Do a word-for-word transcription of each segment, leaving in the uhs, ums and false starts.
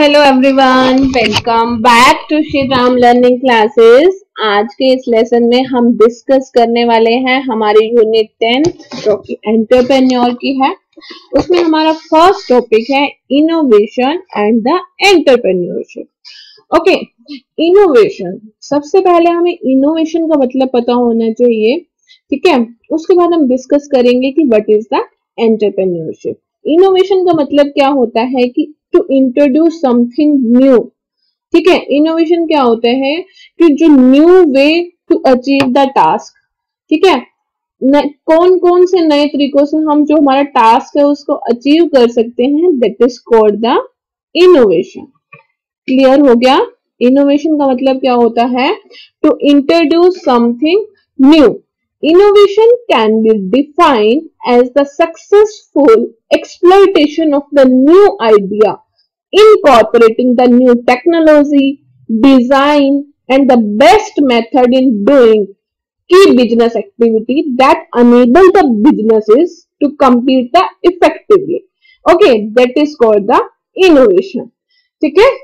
Hello everyone, welcome back to Shri Ram learning classes. आज के इस लेसन में हम डिस्कस करने वाले हैं हमारी यूनिट टेन जो कि एंटरप्रेन्योर की है। उसमें हमारा फर्स्ट टॉपिक है innovation and the entrepreneurship. Okay, innovation, सबसे पहले हमें इनोवेशन का मतलब पता होना चाहिए, ठीक है। उसके बाद हम डिस्कस करेंगे कि what is the entrepreneurship. Innovation का मतलब क्या होता है कि टू इंट्रोड्यूस समथिंग न्यू, ठीक है। इनोवेशन क्या होता है कि जो new way to achieve the task, ठीक है। कौन कौन से नए तरीकों से हम जो हमारा टास्क है उसको अचीव कर सकते हैं, that is called the innovation. Clear हो गया? इनोवेशन का मतलब क्या होता है? To introduce something new. Innovation can be defined as the successful exploitation of the new idea, incorporating the new technology, design, and the best method in doing key business activity that enable the businesses to compete the effectively. Okay, that is called the innovation. ठीक है,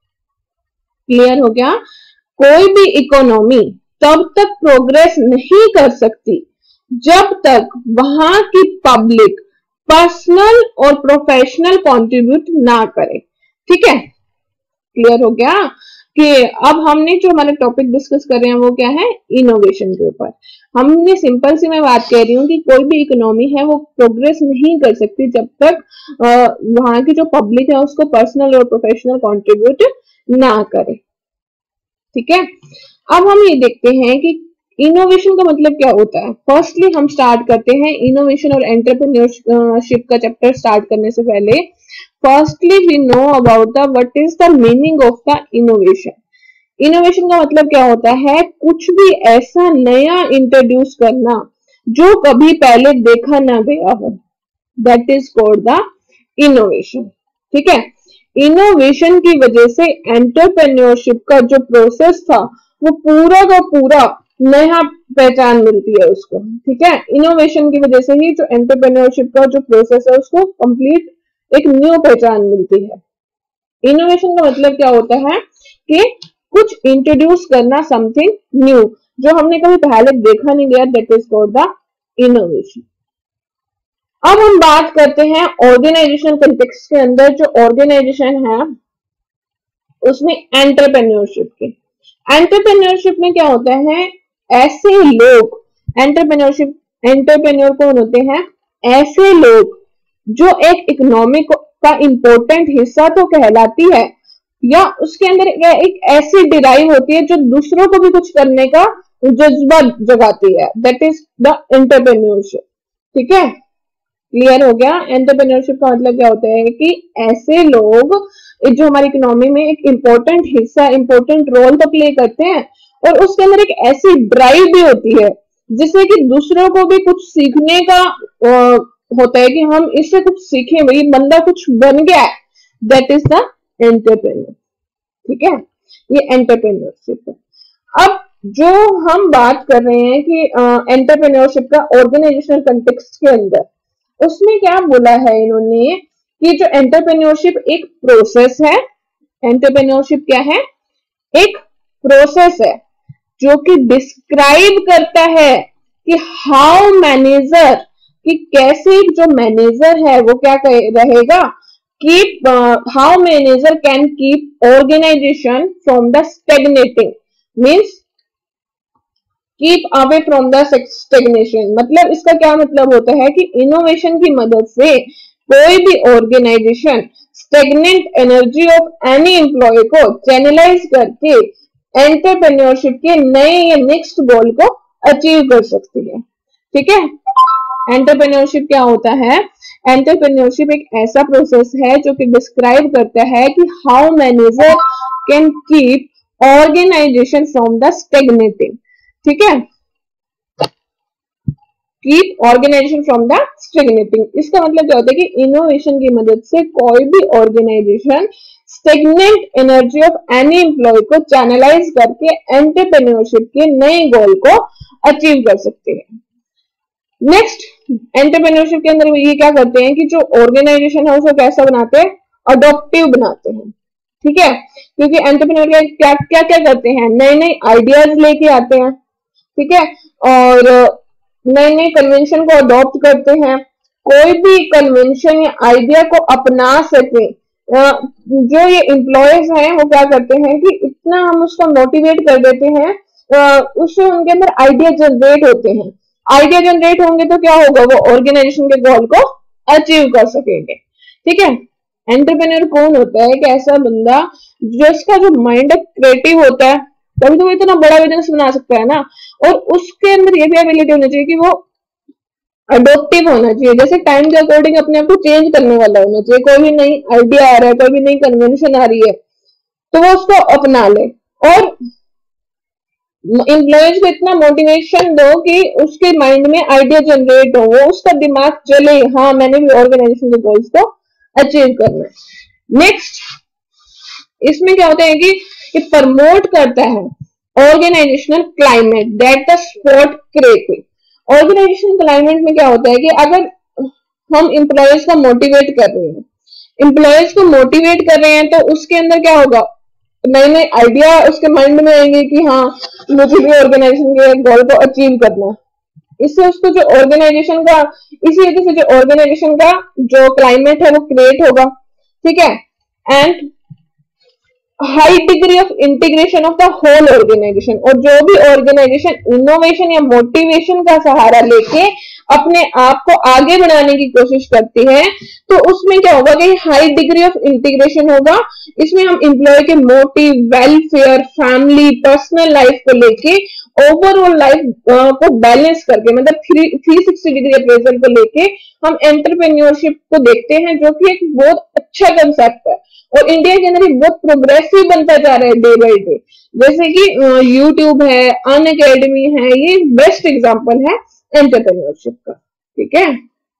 clear हो गया? कोई भी economy तब तक progress नहीं कर सकती जब तक वहां की पब्लिक पर्सनल और प्रोफेशनल कंट्रीब्यूट ना करे, ठीक है। क्लियर हो गया कि अब हमने जो हमारा टॉपिक डिस्कस कर रहे हैं वो क्या है? इनोवेशन के ऊपर। हमने सिंपल सी मैं बात कह रही हूँ कि कोई भी इकोनॉमी है वो प्रोग्रेस नहीं कर सकती जब तक वहां की जो पब्लिक है उसको पर्सनल और प्रोफेशनल कंट्रीब्यूट ना करे, ठीक है। अब हम ये देखते हैं कि इनोवेशन का मतलब क्या होता है। फर्स्टली हम स्टार्ट करते हैं इनोवेशन और एंटरप्रेन्योरशिप का चैप्टर स्टार्ट करने से पहले firstly we know about the what is the meaning of the innovation. Innovation का मतलब क्या होता है? कुछ भी ऐसा नया इंट्रोड्यूस करना जो कभी पहले देखा ना गया हो, that is called the innovation, ठीक है। इनोवेशन की वजह से एंटरप्रेन्योरशिप का जो प्रोसेस था वो पूरा का पूरा नया पहचान मिलती है उसको, ठीक है। इनोवेशन की वजह से ही जो एंटरप्रेन्योरशिप का जो प्रोसेस है उसको कंप्लीट एक न्यू पहचान मिलती है। इनोवेशन का मतलब क्या होता है कि कुछ इंट्रोड्यूस करना, समथिंग न्यू जो हमने कभी पहले देखा नहीं गया, that is called the innovation. अब हम बात करते हैं ऑर्गेनाइजेशन कॉन्टेक्स्ट के अंदर जो ऑर्गेनाइजेशन है उसमें एंटरप्रेन्योरशिप की। एंटरप्रेन्योरशिप में क्या होता है? ऐसे लोग, एंटरप्रेन्योरशिप एंटरप्रेन्योर कौन होते हैं? ऐसे लोग जो एक इकोनॉमी का इंपॉर्टेंट हिस्सा तो कहलाती है या उसके अंदर एक ऐसी डिराइव होती है जो दूसरों को भी कुछ करने का जज्बा जगाती है, दैट इज द एंटरप्रेन्योरशिप, ठीक है। क्लियर हो गया? एंटरप्रेन्योरशिप का मतलब क्या होता है कि ऐसे लोग जो हमारी इकोनॉमी में एक इम्पोर्टेंट हिस्सा, इम्पोर्टेंट रोल तो प्ले करते हैं और उसके अंदर एक ऐसी ड्राइव भी होती है जिससे कि दूसरों को भी कुछ सीखने का आ, होता है कि हम इससे कुछ सीखें, भाई बंदा कुछ बन गया है, दैट इज द एंटरप्रेन्योर, ठीक है। ये एंटरप्रेन्योरशिप है। अब जो हम बात कर रहे हैं कि एंटरप्रेन्योरशिप का ऑर्गेनाइजेशनल कंटेक्स्ट के अंदर, उसमें क्या बोला है इन्होंने कि जो एंटरप्रेन्योरशिप एक प्रोसेस है। एंटरप्रेन्योरशिप क्या है? एक प्रोसेस है जो कि डिस्क्राइब करता है कि हाउ मैनेजर, कि कैसे जो मैनेजर है वो क्या रहेगा, keep how manager can keep organisation from the stagnating, means keep away from the stagnation. मतलब इसका क्या मतलब होता है कि इनोवेशन की मदद से कोई भी organisation stagnant energy of any employ को चैनलाइज करके एंटरप्रेन्योरशिप के नए या नेक्स्ट गोल को अचीव कर सकती है, ठीक है। एंटरप्रेन्योरशिप क्या होता है? एंटरप्रेन्योरशिप एक ऐसा प्रोसेस है जो कि डिस्क्राइब करता है कि how manager can keep organisation from the stagnating, ठीक है। Keep organisation from the stagnating, इसका मतलब क्या होता है कि इनोवेशन की मदद से कोई भी organisation stagnant energy of any employ को चैनलाइज करके एंटरप्रेन्योरशिप के नए गोल को अचीव कर सकते हैं। नेक्स्ट, एंटरप्रेन्योरशिप के अंदर ये क्या करते हैं कि जो ऑर्गेनाइजेशन है उसको कैसा बनाते हैं? अडॉप्टिव बनाते हैं, ठीक है, क्योंकि एंटरप्रेन्योर क्या क्या क्या करते हैं, नए नए आइडियाज लेके आते हैं, ठीक है, और नए नए कन्वेंशन को अडॉप्ट करते हैं, कोई भी कन्वेंशन या आइडिया को अपना सके। जो ये एम्प्लॉयज हैं वो क्या करते हैं कि इतना हम उसको मोटिवेट कर देते हैं, उससे उनके अंदर आइडिया जनरेट होते हैं। आइडिया जनरेट होंगे तो क्या होगा, वो ऑर्गेनाइजेशन के गोल को अचीव कर सकेंगे। ठीक है, एंटरप्रेन्योर कौन होता है, एक ऐसा बंदा जिसका जो माइंड क्रिएटिव होता है, तभी तो वो इतना बड़ा बिजनेस बना सकता है ना, और उसके अंदर ये भी एबिलिटी होनी चाहिए कि वो अडोप्टिव होना चाहिए, जैसे टाइम के अकॉर्डिंग अपने आप को चेंज करने वाला होना चाहिए। कोई भी नई आइडिया आ रहा है, कोई भी नई कन्वेंशन आ रही है तो वो उसको अपना ले, और एम्प्लॉयज को इतना मोटिवेशन दो कि उसके माइंड में आइडिया जनरेट हो, वो उसका दिमाग चले, हाँ मैंने भी ऑर्गेनाइजेशन के गोल्स को अचीव करना है। नेक्स्ट इसमें क्या होता है कि ये प्रमोट करता है organisational climate that the support creative. Organisation climate में क्या होता है कि अगर हम एम्प्लॉयज को मोटिवेट कर रहे हैं एम्प्लॉयज को मोटिवेट कर रहे हैं तो उसके अंदर क्या होगा, नए नए आइडिया उसके माइंड में आएंगे कि हाँ मुझे भी ऑर्गेनाइजेशन के गोल को अचीव करना है। इससे उसको जो ऑर्गेनाइजेशन का इसी वजह से जो ऑर्गेनाइजेशन का जो क्लाइमेट है वो क्रिएट होगा। ठीक है, and high degree of integration of the whole organisation, और जो भी ऑर्गेनाइजेशन इनोवेशन या मोटिवेशन का सहारा लेके अपने आप को आगे बढ़ाने की कोशिश करती है तो उसमें क्या होगा कि हाई डिग्री ऑफ इंटीग्रेशन होगा। इसमें हम एम्प्लॉय के motive, welfare, family, personal life को लेके ओवरऑल लाइफ को बैलेंस करके, मतलब थ्री सिक्सटी डिग्री अप्रेजल को लेके हम एंटरप्रेन्योरशिप को देखते हैं, जो कि एक बहुत अच्छा कंसेप्ट है और इंडिया के अंदर बहुत प्रोग्रेसिव बनता जा रहा है डे बाय डे। जैसे कि यूट्यूब है, अन अकेडमी है, ये बेस्ट एग्जांपल है एंटरप्रेन्योरशिप का। ठीक है,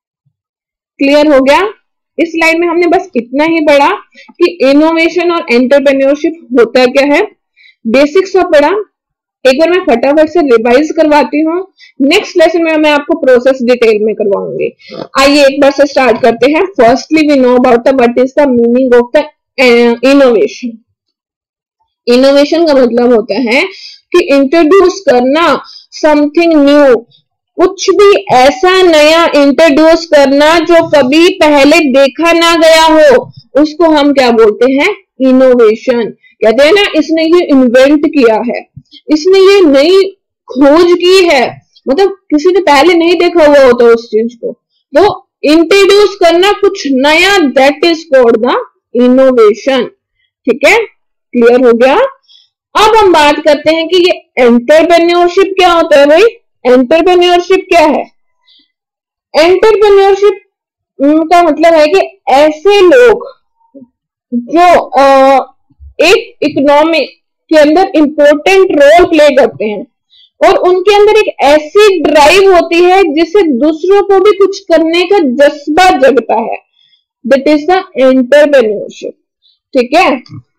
क्लियर हो गया। इस स्लाइड में हमने बस इतना ही पढ़ा कि इनोवेशन और एंटरप्रेन्योरशिप होता क्या है, बेसिक्स का पढ़ा। एक बार मैं फटाफट से रिवाइज करवाती हूँ, नेक्स्ट लेसन में मैं आपको प्रोसेस डिटेल में करवाऊंगी। आइए एक बार से स्टार्ट करते हैं। Firstly we know about the what is the meaning of the innovation. Innovation का मतलब होता है कि इंट्रोड्यूस करना समथिंग न्यू, कुछ भी ऐसा नया इंट्रोड्यूस करना जो कभी पहले देखा ना गया हो, उसको हम क्या बोलते हैं, इनोवेशन। कहते हैं ना इसने ये इन्वेंट किया है, इसने ये नई खोज की है, मतलब किसी ने पहले नहीं देखा हुआ होता उस चीज को, तो इंट्रोड्यूस करना कुछ नया, that is called the innovation. ठीक है, क्लियर हो गया। अब हम बात करते हैं कि ये एंटरप्रेन्योरशिप क्या होता है। भाई एंटरप्रेन्योरशिप क्या है, एंटरप्रेन्योरशिप का मतलब है कि ऐसे लोग जो आ, एक इकोनॉमी के अंदर इंपॉर्टेंट रोल प्ले करते हैं और उनके अंदर एक ऐसी ड्राइव होती है जिससे दूसरों को भी कुछ करने का जज्बा जगता है, दैट इज द एंटरप्रेन्योरशिप। ठीक है,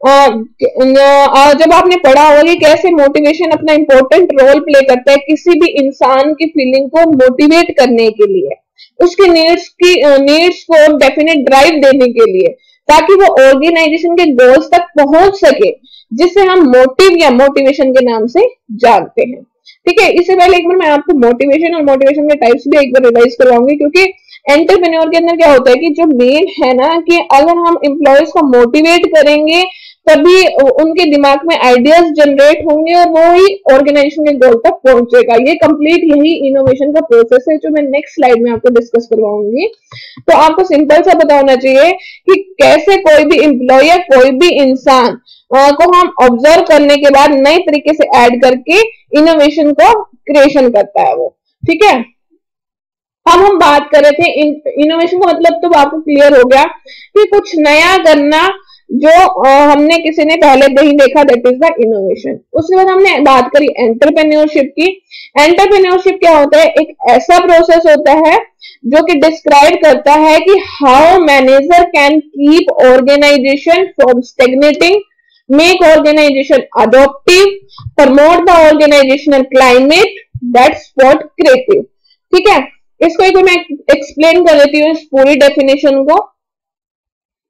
और जब आपने पढ़ा होगा कि कैसे मोटिवेशन अपना इंपॉर्टेंट रोल प्ले करता है किसी भी इंसान की फीलिंग को मोटिवेट करने के लिए, उसके नीड्स की नीड्स को डेफिनेट ड्राइव देने के लिए, ताकि वो ऑर्गेनाइजेशन के गोल्स तक पहुंच सके, जिसे हम मोटिव या मोटिवेशन के नाम से जानते हैं। ठीक है, इससे पहले एक बार मैं आपको मोटिवेशन और मोटिवेशन के टाइप्स भी एक बार रिवाइज करवाऊंगी, क्योंकि एंटरप्रेन्योर के अंदर क्या होता है कि जो मेन है ना कि अगर हम एम्प्लॉयज को मोटिवेट करेंगे तभी उनके दिमाग में आइडियाज जनरेट होंगे और वो ही ऑर्गेनाइजेशन के गोल तक पहुंचेगा। ये कंप्लीट यही इनोवेशन का प्रोसेस है जो मैं नेक्स्ट स्लाइड में आपको डिस्कस करवाऊंगी। तो आपको सिंपल सा पता होना चाहिए कि कैसे कोई भी एम्प्लॉय या कोई भी इंसान को हम ऑब्जर्व करने के बाद नए तरीके से ऐड करके इनोवेशन को क्रिएशन करता है वो। ठीक है, अब हम बात कर रहे थे इनोवेशन का मतलब तो आपको क्लियर हो गया कि कुछ नया करना जो हमने किसी ने पहले नहीं देखा, दैट इज द इनोवेशन। उसके बाद हमने बात करी एंटरप्रेन्योरशिप की। एंटरप्रेन्योरशिप क्या होता है, एक ऐसा प्रोसेस होता है जो कि डिस्क्राइब करता है कि how manager can keep organisation from stagnating, make organisation adoptive, promote the organisational climate, that's what creative. ठीक है, इसको एक मैं एक्सप्लेन कर देती हूँ इस पूरी डेफिनेशन को।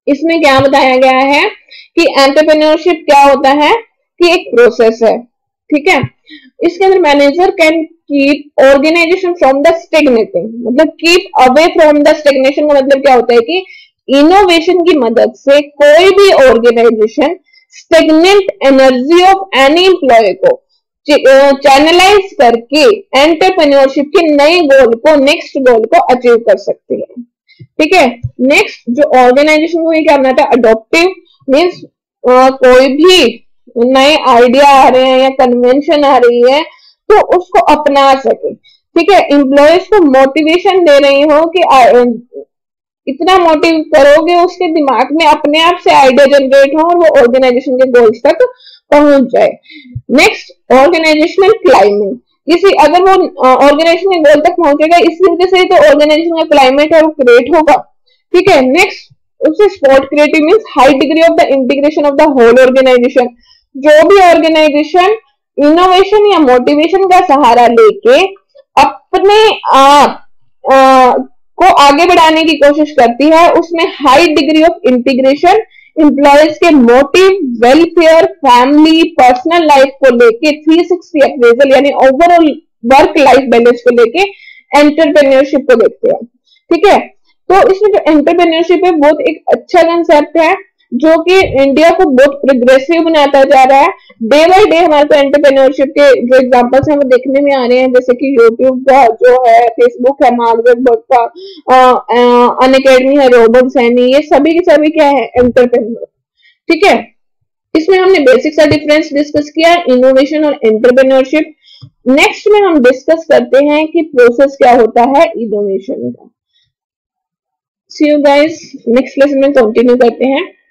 इसमें क्या बताया गया है कि एंटरप्रेन्योरशिप क्या होता है कि एक प्रोसेस है, ठीक है। इसके अंदर manager can keep organisation from the stagnating, मतलब keep away from the stagnation का मतलब क्या होता है कि इनोवेशन की मदद से कोई भी organisation stagnant energy of any employ को चैनलाइज करके एंटरप्रेन्योरशिप के नए गोल को, नेक्स्ट गोल को अचीव कर सकती है, ठीक है। नेक्स्ट जो ऑर्गेनाइजेशन को क्या करना था, अडॉप्टिव मीन्स कोई भी नए आइडिया आ रहे हैं या कन्वेंशन आ रही है तो उसको अपना सके, ठीक है। एम्प्लॉयज को मोटिवेशन दे रही हो कि इतना मोटिव करोगे उसके दिमाग में अपने आप से आइडिया जनरेट हो और वो ऑर्गेनाइजेशन के गोल्स तक पहुंच जाए। नेक्स्ट ऑर्गेनाइजेशनल क्लाइमेट, किसी अगर वो ऑर्गेनाइजेशन के गोल तक पहुंचेगा इसी वजह से तो ऑर्गेनाइजेशन का क्लाइमेट है वो क्रिएट होगा, ठीक है। नेक्स्ट उससे support creative means high degree of the integration of the whole organisation, जो भी ऑर्गेनाइजेशन इनोवेशन या मोटिवेशन का सहारा लेके अपने आप को आगे बढ़ाने की कोशिश करती है, उसमें high degree of integration employees के motive, welfare, family, personal life को लेके थ्री सिक्सटी अप्रेजल यानी ओवरऑल वर्क लाइफ बैलेंस को लेके एंटरप्रेन्योरशिप को देखते हैं, ठीक है। तो इसमें जो एंटरप्रेन्योरशिप है बहुत एक अच्छा कंसेप्ट है जो कि इंडिया को बहुत प्रोग्रेसिव बनाता जा रहा है। डे बाय डे हमारे को एंटरप्रेन्योरशिप के जो एग्जांपल्स हैं वो देखने में आ रहे हैं, जैसे कि यूट्यूब का जो है, फेसबुक है, मार्क ज़करबर्ग का अनअकैडमी है, रोबोट्स है, ये सभी के सभी क्या है, एंटरप्रेन्योर, ठीक है। इसमें हमने बेसिक सा डिफरेंस डिस्कस किया, इनोवेशन और एंटरप्रेन्योरशिप। नेक्स्ट में हम डिस्कस करते हैं कि प्रोसेस क्या होता है इनोवेशन का। See you guys, next lesson में कंटिन्यू करते हैं।